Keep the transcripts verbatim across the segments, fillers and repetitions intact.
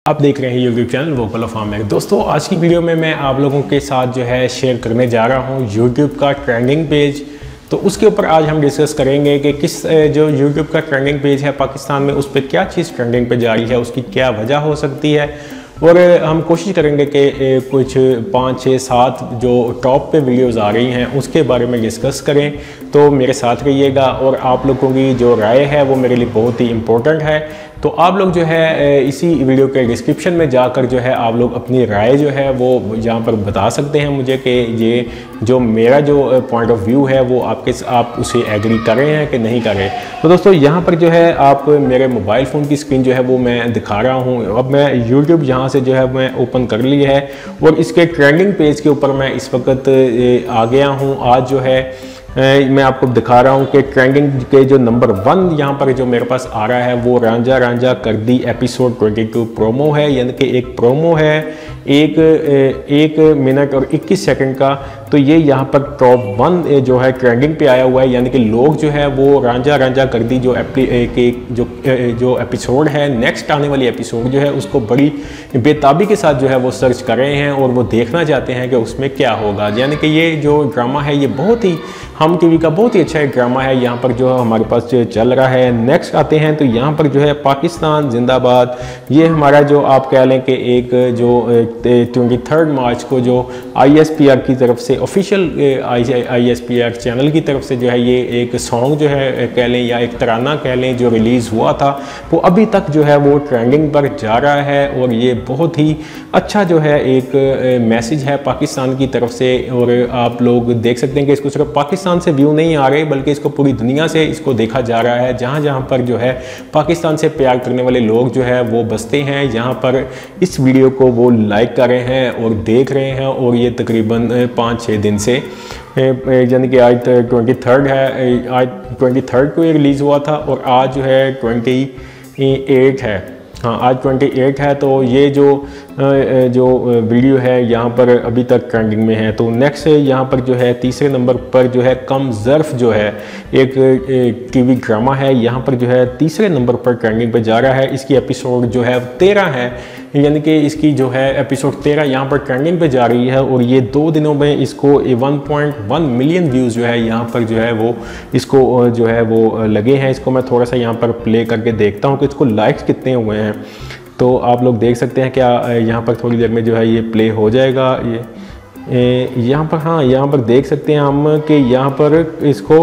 आप देख रहे हैं YouTube channel vocal of Aamir. दोस्तों आज की वीडियो में मैं आप लोगों के साथ जो है शेयर करने जा रहा हूं यूट्यूब का ट्रेंडिंग पेज। तो उसके ऊपर आज हम डिस्कस करेंगे कि किस जो यूट्यूब का ट्रेंडिंग पेज है पाकिस्तान में, उस पर क्या चीज़ ट्रेंडिंग पे जा रही है, उसकी क्या वजह हो सकती है। और हम कोशिश करेंगे कि कुछ पाँच छः सात जो टॉप पे वीडियोस आ रही हैं उसके बारे में डिस्कस करें। तो मेरे साथ रहिएगा और आप लोगों की जो राय है वो मेरे लिए बहुत ही इम्पोर्टेंट है। तो आप लोग जो है इसी वीडियो के डिस्क्रिप्शन में जाकर जो है आप लोग अपनी राय जो है वो यहाँ पर बता सकते हैं मुझे कि ये जो मेरा जो पॉइंट ऑफ व्यू है वो आपके आप उसे एग्री कर रहे हैं कि नहीं कर रहे। तो दोस्तों यहाँ पर जो है आप मेरे मोबाइल फ़ोन की स्क्रीन जो है वो मैं दिखा रहा हूँ। अब मैं यूट्यूब यहाँ से जो है मैं ओपन कर ली है और इसके ट्रेंडिंग पेज के ऊपर मैं इस वक्त आ गया हूँ। आज जो है मैं आपको दिखा रहा हूँ कि ट्रेंडिंग के जो नंबर वन यहाँ पर जो मेरे पास आ रहा है वो रांझा रांझा कर दी एपिसोड बाईस प्रोमो है, यानी कि एक प्रोमो है एक एक मिनट और इक्कीस सेकंड का। तो ये यहाँ पर टॉप वन जो है ट्रेंडिंग पे आया हुआ है, यानी कि लोग जो है वो रांझा रांझा कर दी जो के जो जो एपिसोड है, नेक्स्ट आने वाली एपिसोड जो है उसको बड़ी बेताबी के साथ जो है वो सर्च कर रहे हैं और वो देखना चाहते हैं कि उसमें क्या होगा। यानी कि ये जो ड्रामा है ये बहुत ही हम टीवी का बहुत ही अच्छा एक ड्रामा है यहाँ पर जो हमारे पास चल रहा है। नेक्स्ट आते हैं तो यहाँ पर जो है पाकिस्तान जिंदाबाद, ये हमारा जो आप कह लें कि एक जो ट्वेंटी थर्ड मार्च को जो आई एस पी आर की तरफ से official I S P R channel की तरफ से जो है ये एक सॉन्ग जो है कह लें या एक तराना कह लें जो रिलीज़ हुआ था वो अभी तक जो है वो ट्रेंडिंग पर जा रहा है। और ये बहुत ही अच्छा जो है एक मैसेज है पाकिस्तान की तरफ से। और आप लोग देख सकते हैं कि इसको सिर्फ पाकिस्तान से व्यू नहीं आ रहे बल्कि इसको पूरी दुनिया से इसको देखा जा रहा है। जहाँ जहाँ पर जो है पाकिस्तान से प्यार करने वाले लोग जो है वो बसते हैं, यहाँ पर इस वीडियो को वो लाइक कर रहे हैं और देख रहे हैं। और ये तकरीबन पाँच छः दिन से यानी कि आज ट्वेंटी थर्ड है, आज ट्वेंटी थर्ड को ये रिलीज़ हुआ था और आज जो है ट्वेंटी एट है, हाँ आज अट्ठाईस है। तो ये जो जो वीडियो है यहाँ पर अभी तक ट्रेंडिंग में है। तो नेक्स्ट यहाँ पर जो है तीसरे नंबर पर जो है कम ज़र्फ जो है एक टीवी ड्रामा है, यहाँ पर जो है तीसरे नंबर पर ट्रेंडिंग पे जा रहा है। इसकी एपिसोड जो है तेरह है, यानी कि इसकी जो है एपिसोड तेरह यहाँ पर ट्रेंडिंग पे जा रही है। और ये दो दिनों में इसको one point one million views जो है यहाँ पर जो है वो इसको जो है वो लगे हैं। इसको मैं थोड़ा सा यहाँ पर प्ले करके देखता हूँ कि इसको लाइक्स कितने हुए हैं। तो आप लोग देख सकते हैं क्या यहाँ पर थोड़ी देर में जो है ये प्ले हो जाएगा। ये यहाँ पर हाँ यहाँ पर देख सकते हैं हम कि यहाँ पर इसको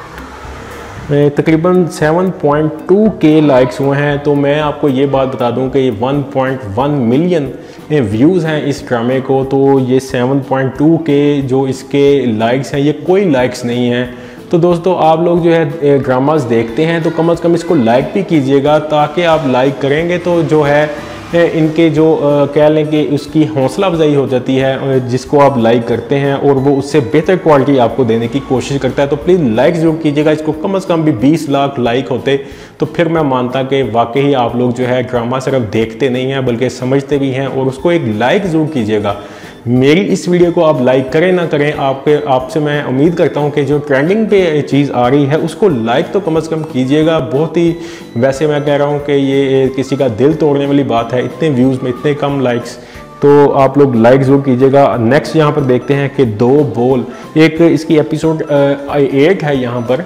तकरीबन सात पॉइंट दो के लाइक्स हुए हैं। तो मैं आपको ये बात बता दूं कि ये one point one million views हैं इस ड्रामे को। तो ये सात पॉइंट दो के जो इसके लाइक्स हैं ये कोई लाइक्स नहीं हैं। तो दोस्तों आप लोग जो है ड्रामास देखते हैं तो कम अज़ कम इसको लाइक भी कीजिएगा, ताकि आप लाइक करेंगे तो जो है इनके जो कह लें कि उसकी हौसला अफजाई हो जाती है जिसको आप लाइक करते हैं और वो उससे बेहतर क्वालिटी आपको देने की कोशिश करता है। तो प्लीज़ लाइक ज़रूर कीजिएगा। इसको कम अज़ कम भी बीस लाख लाइक होते तो फिर मैं मानता कि वाकई आप लोग जो है ड्रामा सिर्फ देखते नहीं हैं बल्कि समझते भी हैं। और उसको एक लाइक ज़रूर कीजिएगा। मेरी इस वीडियो को आप लाइक करें ना करें, आपके आपसे मैं उम्मीद करता हूं कि जो ट्रेंडिंग पे चीज़ आ रही है उसको लाइक तो कम से कम कीजिएगा। बहुत ही वैसे मैं कह रहा हूं कि ये किसी का दिल तोड़ने वाली बात है, इतने व्यूज़ में इतने कम लाइक्स। तो आप लोग लाइक ज़रूर कीजिएगा। नेक्स्ट यहाँ पर देखते हैं कि दो बोल, एक इसकी एपिसोड एट है, यहाँ पर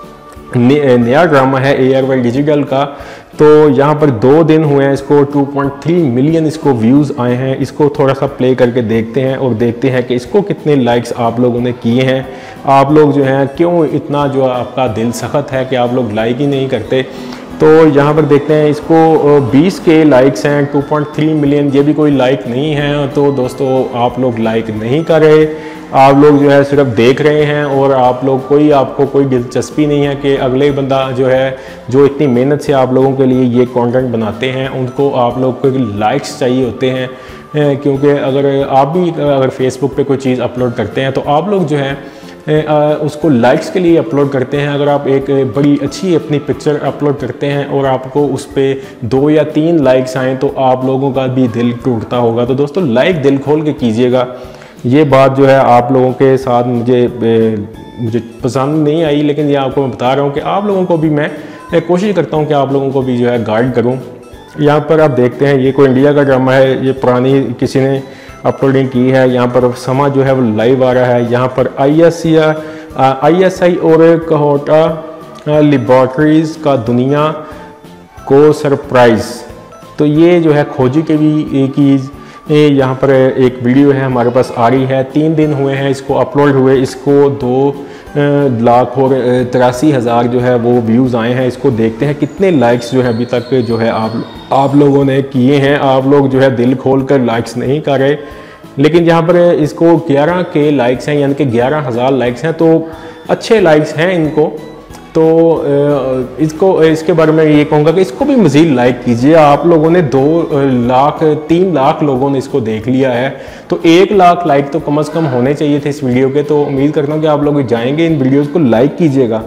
नया ड्रामा है एयरवेल डिजिटल का। तो यहाँ पर दो दिन हुए हैं इसको टू पॉइंट थ्री मिलियन इसको व्यूज़ आए हैं। इसको थोड़ा सा प्ले करके देखते हैं और देखते हैं कि इसको कितने लाइक्स आप लोगों ने किए हैं। आप लोग जो हैं क्यों इतना जो आपका दिल सख्त है कि आप लोग लाइक ही नहीं करते। तो यहाँ पर देखते हैं इसको बीस के लाइक्स हैं, टू पॉइंट थ्री मिलियन, ये भी कोई लाइक नहीं है। तो दोस्तों आप लोग लाइक नहीं कर रहे, आप लोग जो है सिर्फ देख रहे हैं और आप लोग कोई आपको कोई दिलचस्पी नहीं है कि अगले बंदा जो है जो इतनी मेहनत से आप लोगों के लिए ये कंटेंट बनाते हैं उनको आप लोग को लाइक्स चाहिए होते हैं। क्योंकि अगर आप भी अगर फेसबुक पे कोई चीज़ अपलोड करते हैं तो आप लोग जो है उसको लाइक्स के लिए अपलोड करते हैं। अगर आप एक बड़ी अच्छी अपनी पिक्चर अपलोड करते हैं और आपको उस पर दो या तीन लाइक्स आएँ तो आप लोगों का भी दिल टूटता होगा। तो दोस्तों लाइक दिल खोल के कीजिएगा। ये बात जो है आप लोगों के साथ मुझे मुझे पसंद नहीं आई, लेकिन ये आपको मैं बता रहा हूँ कि आप लोगों को भी मैं कोशिश करता हूँ कि आप लोगों को भी जो है गाइड करूँ। यहाँ पर आप देखते हैं ये कोई इंडिया का ड्रामा है, ये पुरानी किसी ने अपलोडिंग की है। यहाँ पर समा जो है वो लाइव आ रहा है। यहाँ पर I S I S I और कहोटा लेबॉर्ट्रीज का दुनिया को सरप्राइज़, तो ये जो है खोजी के भी एक ही यहाँ पर एक वीडियो है हमारे पास आ रही है। तीन दिन हुए हैं इसको अपलोड हुए, इसको दो लाख और तिरासी हज़ार जो है वो व्यूज़ आए हैं। इसको देखते हैं कितने लाइक्स जो है अभी तक जो है आप आप लोगों ने किए हैं। आप लोग जो है दिल खोल कर लाइक्स नहीं कर रहे, लेकिन यहाँ पर इसको ग्यारह के लाइक्स हैं, यानी कि ग्यारह हज़ार लाइक्स हैं, तो अच्छे लाइक्स हैं इनको। तो इसको इसके बारे में ये कहूँगा कि इसको भी मज़ीद लाइक कीजिए। आप लोगों ने दो लाख तीन लाख लोगों ने इसको देख लिया है, तो एक लाख लाइक तो कम से कम होने चाहिए थे इस वीडियो के। तो उम्मीद करता हूँ कि आप लोग जाएंगे इन वीडियोस को लाइक कीजिएगा।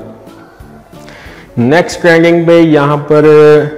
नेक्स्ट ट्रेंडिंग पे यहाँ पर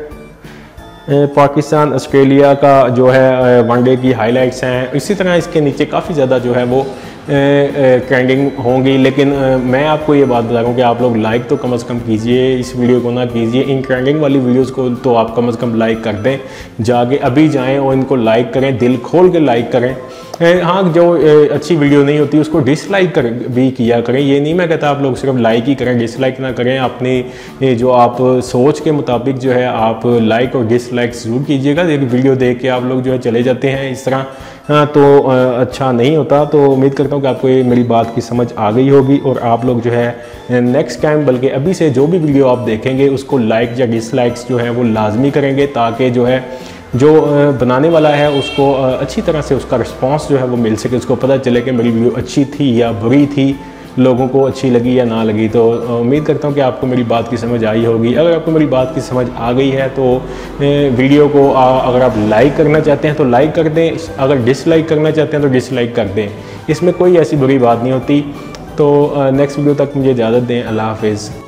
पाकिस्तान ऑस्ट्रेलिया का जो है वनडे की हाइलाइट्स हैं। इसी तरह इसके नीचे काफ़ी ज़्यादा जो है वो ट्रेंडिंग होंगी, लेकिन मैं आपको ये बात बता रहा हूँ कि आप लोग लाइक तो कम से कम कीजिए, इस वीडियो को ना कीजिए। इन ट्रेंडिंग वाली वीडियोस को तो आप कम से कम लाइक कर दें, जाके अभी जाएं और इनको लाइक करें, दिल खोल के लाइक करें। हाँ, जो अच्छी वीडियो नहीं होती उसको डिसलाइक कर भी किया करें। ये नहीं मैं कहता आप लोग सिर्फ लाइक ही करें, डिसलाइक ना करें। अपनी जो आप सोच के मुताबिक जो है आप लाइक और डिसलाइक ज़रूर कीजिएगा। एक वीडियो देख के आप लोग जो है चले जाते हैं इस तरह, हाँ, तो अच्छा नहीं होता। तो उम्मीद करता हूँ कि आपको ये मेरी बात की समझ आ गई होगी और आप लोग जो है नेक्स्ट टाइम, बल्कि अभी से जो भी वीडियो आप देखेंगे उसको लाइक या डिसलाइक्स जो है वो लाजमी करेंगे, ताकि जो है जो बनाने वाला है उसको अच्छी तरह से उसका रिस्पांस जो है वो मिल सके, उसको पता चले कि मेरी वीडियो अच्छी थी या बुरी थी, लोगों को अच्छी लगी या ना लगी। तो उम्मीद करता हूँ कि आपको मेरी बात की समझ आई होगी। अगर आपको मेरी बात की समझ आ गई है तो वीडियो को अगर आप लाइक करना चाहते हैं तो लाइक कर दें, अगर डिसलाइक करना चाहते हैं तो डिसलाइक कर दें, इसमें कोई ऐसी बुरी बात नहीं होती। तो नेक्स्ट वीडियो तक मुझे इजाज़त दें। अल्लाह हाफिज़।